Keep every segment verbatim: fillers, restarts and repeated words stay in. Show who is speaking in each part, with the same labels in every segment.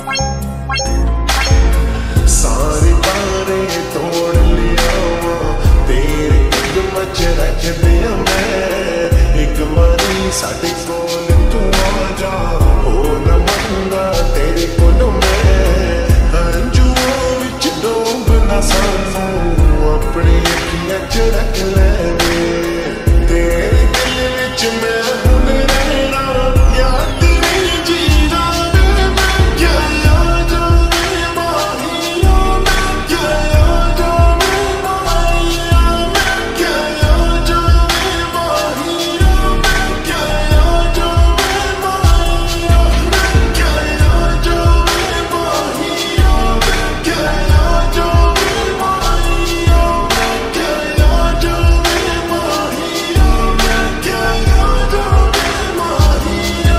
Speaker 1: सारे तारे तोड़ लिया तेरे कदम च रख दिया मैं एक बारी साडे कोल तू आ जा हो न मंगा तेरे कोल मैं हंजुओं विच डूब ना सानू अपनी अखियां च रख ले तेरे दिल विच मैं हुण रहना याद नहीं जी जाने मैं क्या याद जाने माहिया मैं क्या याद जाने माहिया मैं क्या याद जाने माहिया मैं क्या याद जाने माहिया मैं क्या याद जाने माहिया मैं क्या याद जाने माहिया मैं क्या याद जाने माहिया मैं क्या याद जाने माहिया।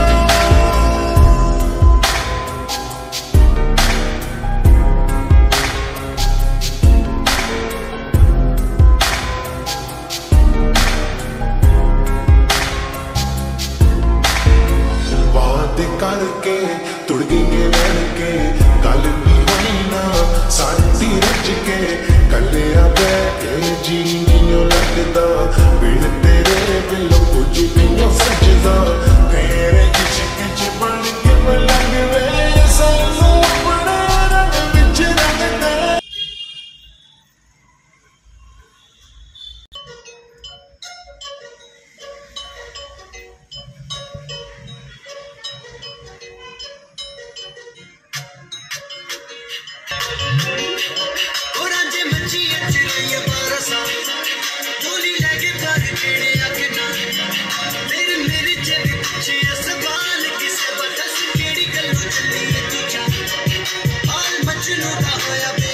Speaker 1: बात करके तुड़ गए लड़के गल भी होई ना साड़ी रच के कलिया बैठे जी नहीं लगता बिन तेरे बिलो कुछ नहीं सजदा तेरे इश्क च बन के लग वे सानू अपने रंग विच रंगदा
Speaker 2: Machino da hoya